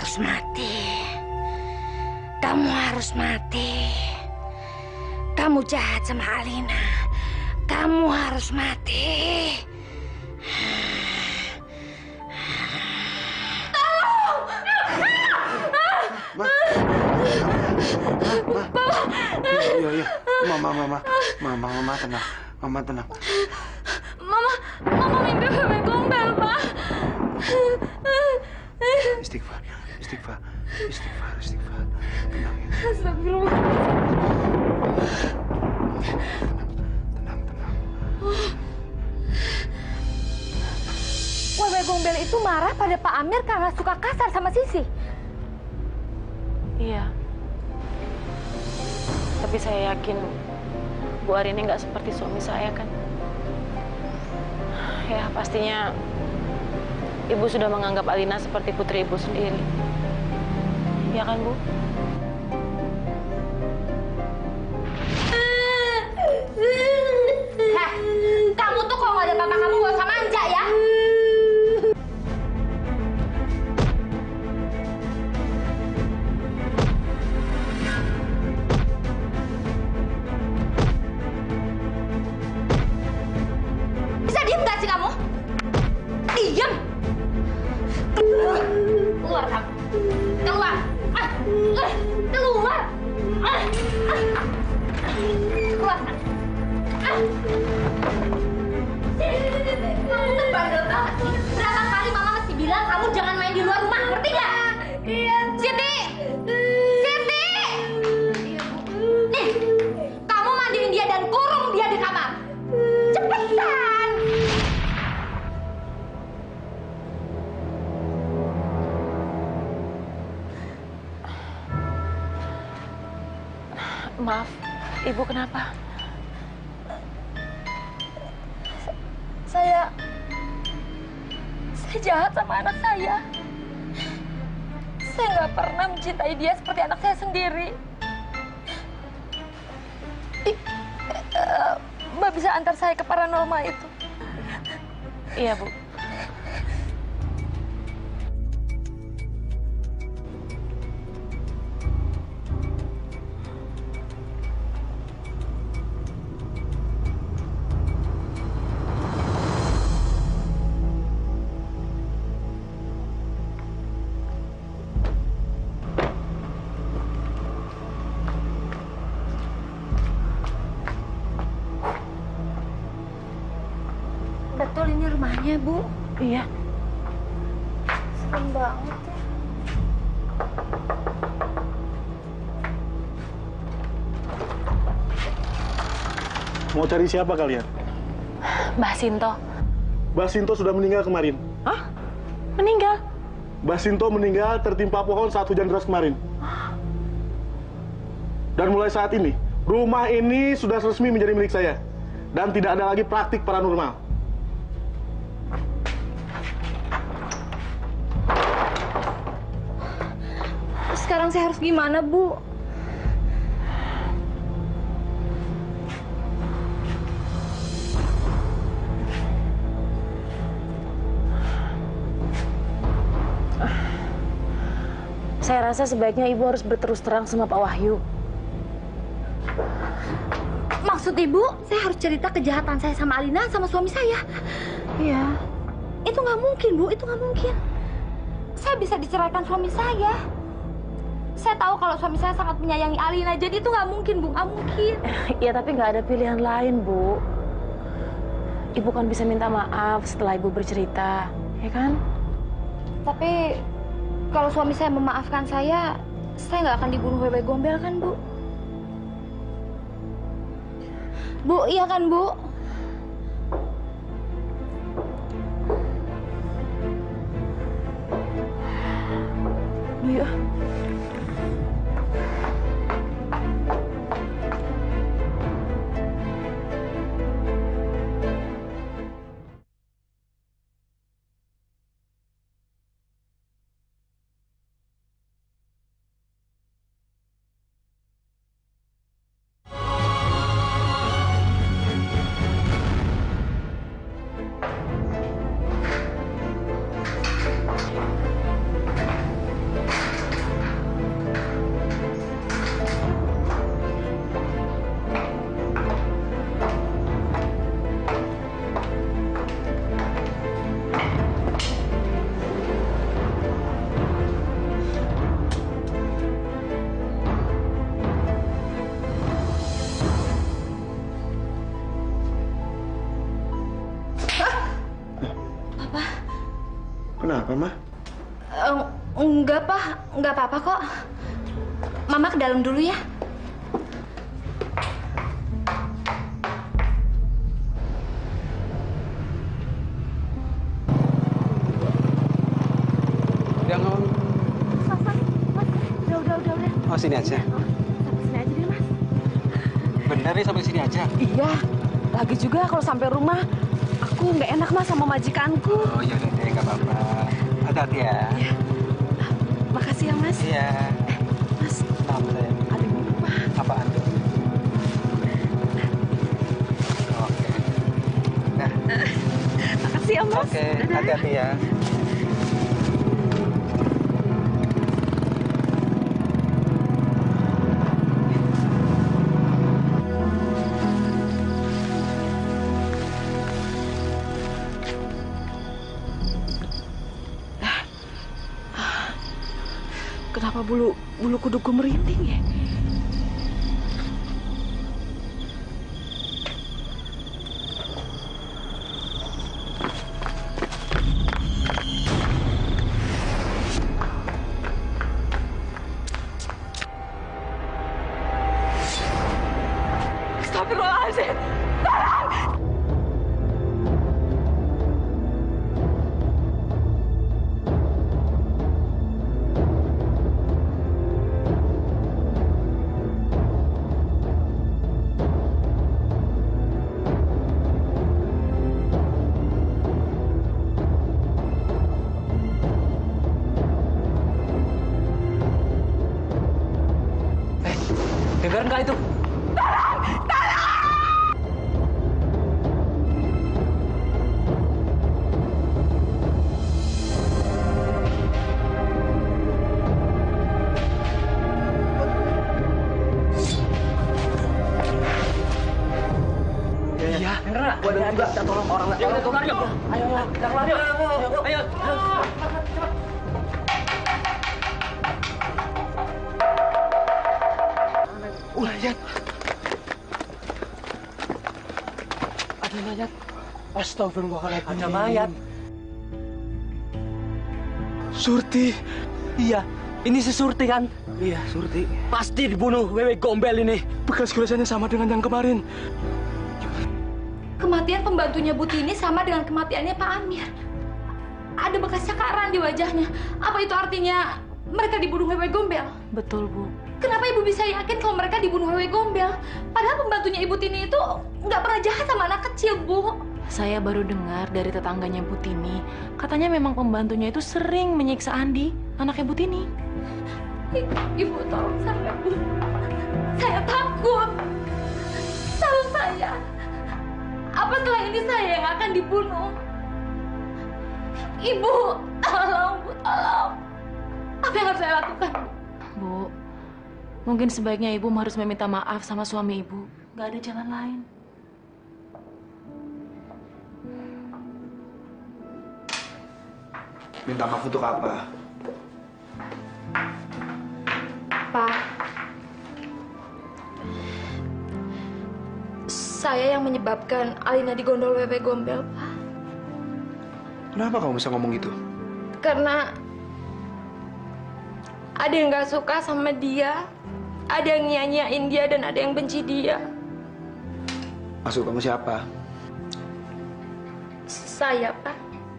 harus mati. Kamu harus mati. Kamu jahat sama Alina. Kamu harus mati. Iya. Mama tenang. Mama tenang. Mama mimpi bebek gombel, Pak. Istighfar. Tenang ya. Astagfirullah. Tenang. Bebek gombel itu marah pada Pak Amir karena suka kasar sama Sisi. Iya. Tapi saya yakin Bu Arini nggak seperti suami saya kan. Ya pastinya Ibu sudah menganggap Alina seperti putri Ibu sendiri. Ya kan, Bu? Heh, kamu tuh kalau nggak ada papa kamu nggak usah manja ya. Bisa diem nggak sih kamu? Diem. Keluar kamu. Keluar. Keluar. Keluar. Kamu tuh bandel banget sih. Berapa kali mama mesti bilang kamu jangan main di luar rumah, ngerti nggak? Iya. Siti. Nih, kamu mandiin dia dan kurung dia di kamar. Cepetan. Maaf, Ibu kenapa? Saya jahat sama anak saya. Saya nggak pernah mencintai dia seperti anak saya sendiri. Mbak bisa antar saya ke paranormal itu? Iya, Bu. Betul ini rumahnya, Bu. Iya. Serem banget ya. Mau cari siapa kalian? Mbah Sinto. Mbah Sinto sudah meninggal kemarin. Hah? Meninggal? Mbah Sinto meninggal tertimpa pohon saat hujan deras kemarin. Dan mulai saat ini, rumah ini sudah resmi menjadi milik saya. Dan tidak ada lagi praktik paranormal. Sekarang saya harus gimana, Bu? Saya rasa sebaiknya Ibu harus berterus terang sama Pak Wahyu. Maksud Ibu, saya harus cerita kejahatan saya sama Alina sama suami saya. Iya. Itu nggak mungkin, Bu. Itu nggak mungkin. Saya bisa diceraikan suami saya. Saya tahu kalau suami saya sangat menyayangi Alina, jadi itu nggak mungkin, Bu. Nggak mungkin. Ya, tapi nggak ada pilihan lain, Bu. Ibu kan bisa minta maaf setelah Ibu bercerita, ya kan? Tapi kalau suami saya memaafkan saya nggak akan dibunuh bebek gombel kan, Bu? Bu, iya kan, Bu? Iya. Kenapa, Ma? Enggak, Pak. Enggak apa-apa kok. Mama ke dalam dulu ya. Jangan. Udah. Oh, sini aja. Sampai sini aja deh, Mas. Bener nih sampai sini aja. Iya. Lagi juga kalau sampai rumah, aku nggak enak Mas sama majikanku. Oh ya udah deh, nggak apa-apa. Hati-hati ya. Iya. Makasih ya, Mas. Iya. Mas. Apa ya? Ada yang lupa. Apaan tuh? Oke. Nah. Makasih ya, Mas. Oke, hati-hati ya. Kenapa bulu kudukku merinding ya? Astagfirullahaladzim! Tolong! Dengar nggak itu? Iya, gua ada juga. Kita tolong orang. Ayo, kita keluar yuk. Ayo, kita keluar yuk. Ayo. Mayat. Ada mayat. Astagfirullahaladzim. Ada mayat. Surti. Iya, ini si Surti kan? Iya, Surti. Pasti dibunuh Wewe Gombel ini. Bekas gulasannya sama dengan yang kemarin. Kematian pembantunya Bu Tini sama dengan kematiannya Pak Amir. Ada bekas cakaran di wajahnya. Apa itu artinya mereka dibunuh Wewe Gombel? Betul, Bu. Kenapa Ibu bisa yakin kalau mereka dibunuh Wewe Gombel? Padahal pembantunya Ibu Tini itu nggak pernah jahat sama anak kecil, Bu. Saya baru dengar dari tetangganya Bu Tini. Katanya memang pembantunya itu sering menyiksa Andi, anaknya Bu Tini. Ibu tolong saya, Bu. Saya takut. Tahu saya. Apa setelah ini saya yang akan dibunuh? Ibu, tolong, Bu, tolong. Apa yang harus saya lakukan, Bu, mungkin sebaiknya Ibu harus meminta maaf sama suami Ibu. Gak ada jalan lain. Minta maaf untuk apa? Pak, saya yang menyebabkan Alina digondol Wewe Gombel, Pak. Kenapa kamu bisa ngomong gitu? Karena ada yang nggak suka sama dia, ada yang nyanyiin dia, dan ada yang benci dia. Maksud kamu siapa? Saya, Pak.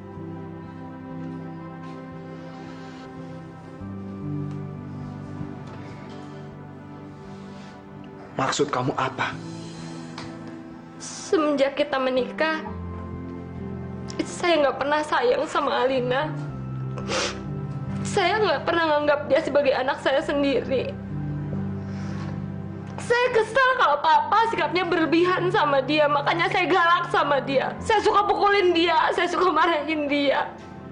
Maksud kamu apa? Semenjak kita menikah, saya nggak pernah sayang sama Alina. Saya nggak pernah nganggap dia sebagai anak saya sendiri. Saya kesal kalau papa sikapnya berlebihan sama dia, makanya saya galak sama dia. Saya suka pukulin dia, saya suka marahin dia.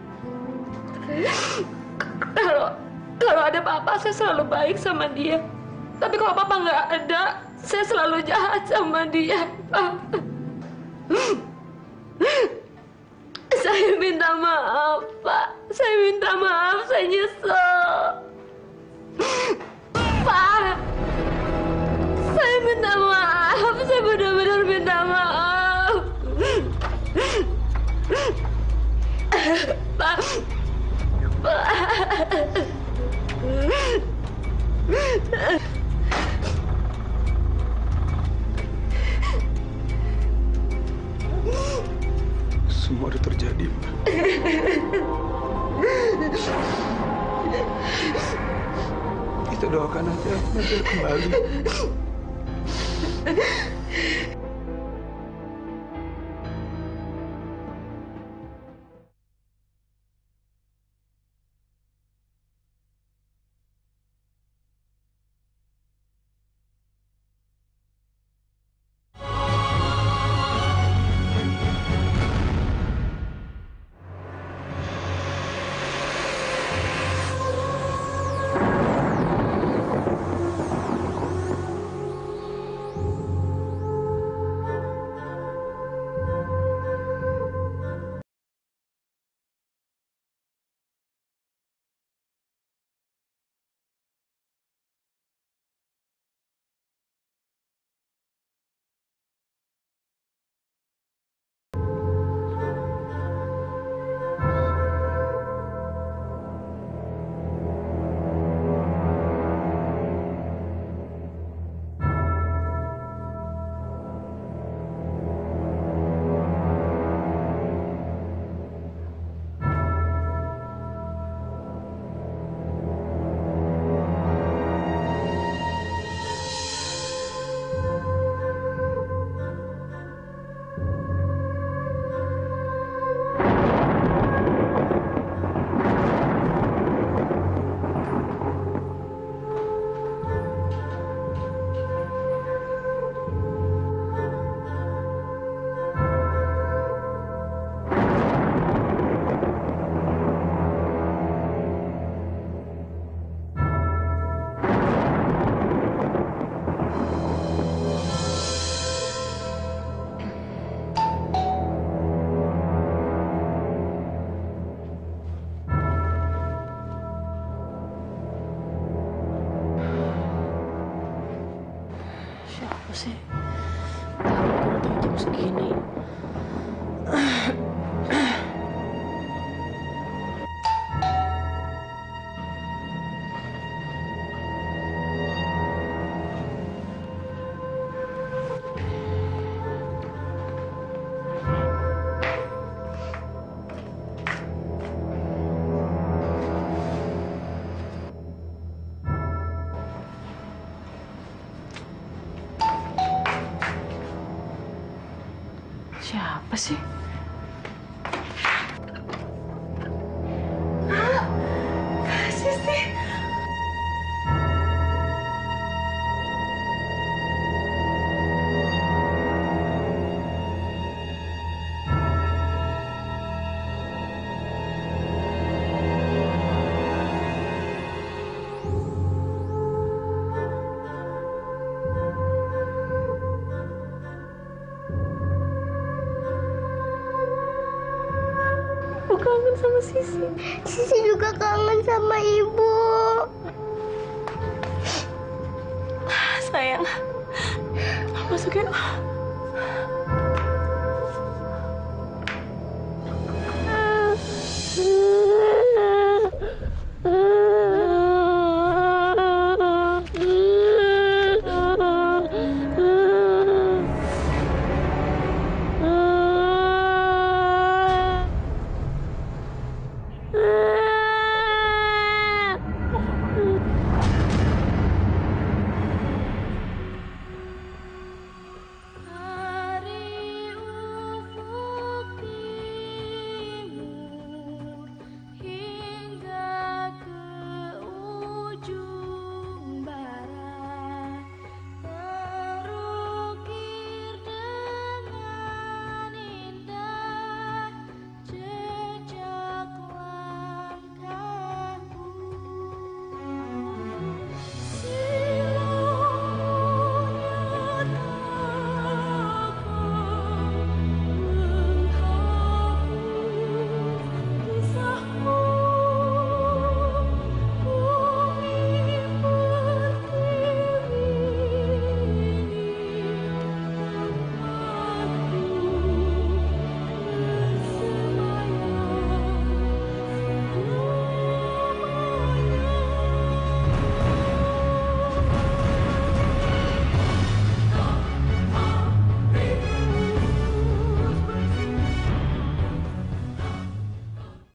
Kalau ada papa, saya selalu baik sama dia. Tapi kalau papa nggak ada, saya selalu jahat sama dia. Saya minta maaf, Pak. Saya minta maaf, saya nyesel. Pak, saya minta maaf. Saya benar-benar minta maaf. Pak, semua udah terjadi, Ma. Kita doakan aja biar kembali. Siapa sih? Tahu datang jam segini. Siapa sih? Sisi. Aku kangen sama Sisi. Sisi juga kangen sama Ibu. Sayang, masukin